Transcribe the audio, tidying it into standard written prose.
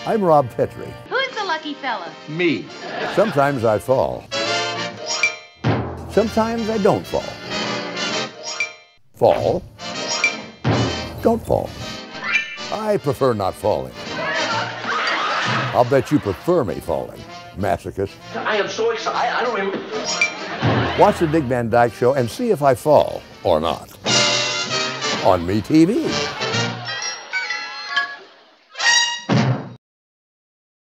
I'm Rob Petrie. Who's the lucky fella? Me. Sometimes I fall. Sometimes I don't fall. Fall. Don't fall. I prefer not falling. I'll bet you prefer me falling, masochist. I am so excited. I don't even... Watch the Dick Van Dyke Show and see if I fall or not. On MeTV.